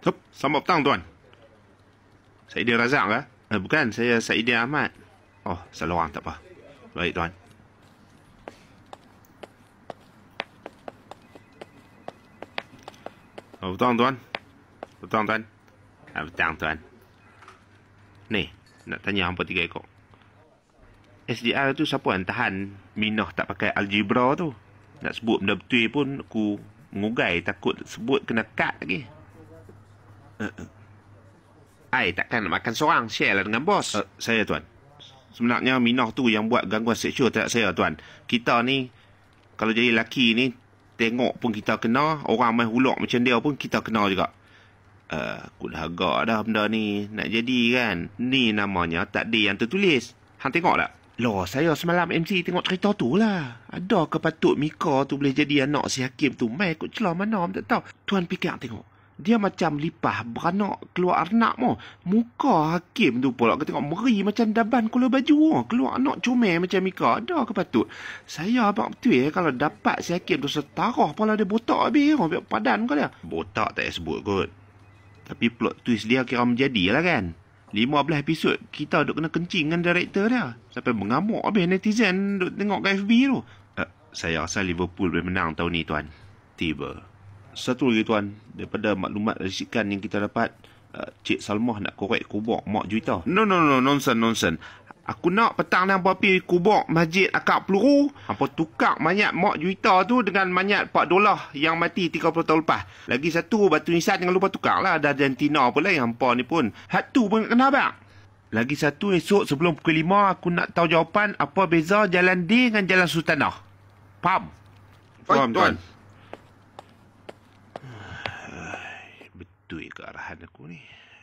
Hup, selamat petang tuan. Saidin Razak ke? Bukan, saya Saidin Ahmad. Oh, salah orang, tak apa. Baik tuan. Oh, petang tuan. Petang tuan. Petang tuan. Ni, nak tanya hampa 3 ekor. SDR tu siapa yang tahan Minah tak pakai algebra tu? Nak sebut benda betul pun aku mengugai, takut sebut kena cut lagi. Ai, takkan nak makan seorang, share lah dengan bos. Saya tuan. Sebenarnya Minah tu yang buat gangguan seksual terhadap saya tuan. Kita ni kalau jadi lelaki ni, tengok pun kita kena, orang main hulak macam dia pun kita kena juga. Aku dah agak dah benda ni nak jadi kan. Ni namanya takdir yang tertulis. Hang tengok tak? Loh, saya semalam MC tengok cerita tu lah. Ada ke patut Mika tu boleh jadi anak si Hakim tu? Mai ikut celah mana, tak tahu. Tuan fikir tengok. Dia macam lipah beranak keluar anak mo. Muka Hakim tu pula kita tengok meri macam daban kula baju. Keluar anak comel macam Mika. Ada ke patut? Saya abang betul kalau dapat si Hakim tu setarah pula dia botak habis. Biar padan ke dia. Botak tak payah sebut kot. Tapi plot twist dia kira menjadi lah kan. 15 episod kita duk kena kencing dengan director dia. Sampai mengamuk habis netizen duk tengok ke FB tu. Saya rasa Liverpool boleh menang tahun ni tuan. Tiba. Satu lagi tuan, daripada maklumat risikan yang kita dapat, Cik Salmah nak korek kubur Mak Juwita. No, nonsense. Aku nak petang ni hampa pergi kubur Masjid Akak Peluru. Hampa tukar mayat Mak Juwita tu dengan mayat Pak Dolah yang mati 30 tahun lepas. Lagi satu batu nisan jangan lupa tukar lah. Ada Argentina pula yang hampa ni pun. Hatu pun kena bang. Lagi satu esok sebelum pukul 5 aku nak tahu jawapan apa beza Jalan D dengan Jalan Sultanah. Faham? Faham tuan. Betul ke arahan aku ni?